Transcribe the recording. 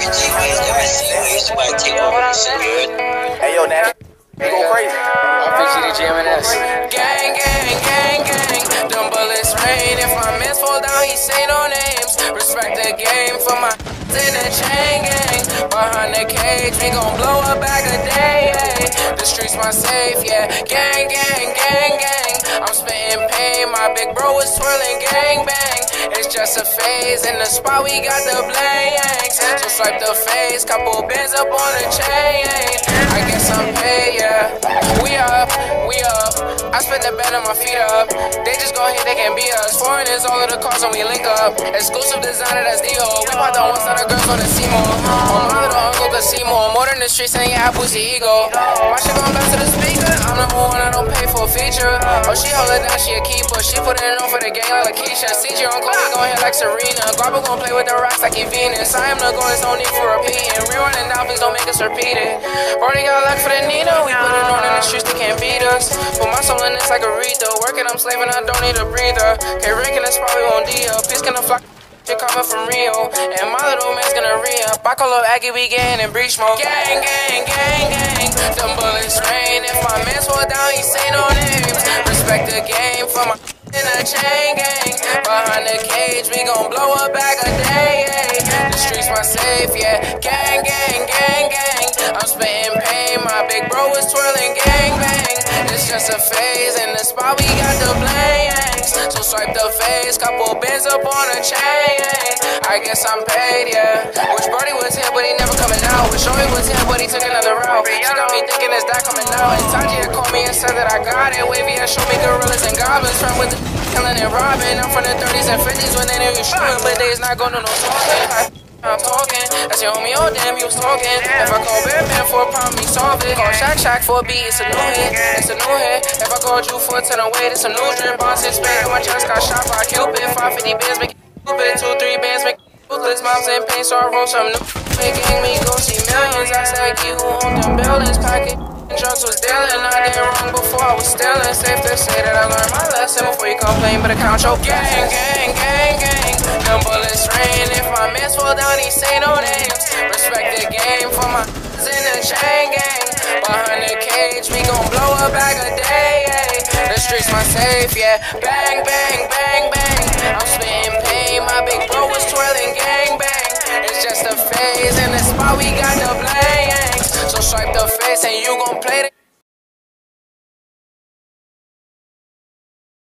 Hey yo, Nash, you go crazy. RPG the GMNS. Gang, gang, gang, gang. Them bullets rain. If my mans fall down, he say no names. Respect the game for my in the chain gang. Behind the cage, we gon' blow a bag a day. Yeah. The streets my safe, yeah. Gang, gang, gang, gang. I'm spitting pain. My big bro is twirling gang bang. It's just a phase. In the spot, we got the blanks. So swipe the face, couple bands up on the chain. I guess I'm paid, yeah. We up, we up. I spent the bed on my feet up. They just go hit, they can beat us. Foreign is all of the cars when we link up. Exclusive designer, that's D.O. We bought the ones that are girls on the C-Mo. On my little uncle Casimo. More than the streets and yeah, I boost the ego. My shit going back to the speaker. I'm number one, I don't pay for a feature. Oh, she hold it down, she a keeper. She put it on for the gang like Lakeisha. CG uncle, we gon' hit like Serena. Guapa gon' play with the rocks like he Venus. I am the goal, there's no need for repeating. Rerunning down, please don't make us repeat it. Already got luck for the Nina. We put it on in the streets, they can't beat us. Put my soul in this like a Aretha. Working, I'm slaving, I don't need a breather. Okay, Rick in the spot, we won't D up. Peace gonna fly. Shit coming from Rio, and my little man's gonna re-up. I call up Aggie, we getting in breach mode. Gang, gang, gang, gang. Them bullets rain. If my mans fall down, he say no names. Respect the game for my in a chain gang. Behind the cage, we gon' blow a bag a day. Yeah. The streets my safe, yeah. Gang, gang, gang, gang. I'm spitting pain. My big bro is twirling gang bang. It's just a phase. In the spot, we got the blanks. So swipe the face, couple bands up on a chain. I guess I'm paid, yeah. Wish Brody was here, but he never coming out. Wish Joey was here, but he took another route. She got me thinking, is that coming out? And Tajia called me and said that I got it. Wavy has showed me gorillas and goblins. From with the killing and robbing. I'm from the 30s and 50s when they knew you shooting, but they's not gonna no talking. I'm talking, that's your homie, oh damn, you was talking. If I call Bearman for a problem, we solve it. Call Shack for a beat, it's a new hit, it's a new hit. If I called you for a 10 away, it's a new drip. Boss in Spain, my chest got shot by Cupid. 550 bands, make it stupid. 2-3 bands, make it ruthless. Moms in pain, so I roll some new. Making me go see millions. I said, who owned them buildings, packet. Drugs was dealing, I did wrong before I was stealing. Safe to say that I learned my lesson before you complain, but I count your gang, gang, gang, gang. Them bullets rain. If my mans fall down, he say no names. Respect the game for my in the chain gang. Behind the cage, we gon' blow a bag a day. Yeah. The streets my safe, yeah. Bang, bang, bang, bang. I'm spitting pain. My big bro was twirling gang bang. It's just a phase. In the spot, we got the blanks. So swipe the face and you gon' play the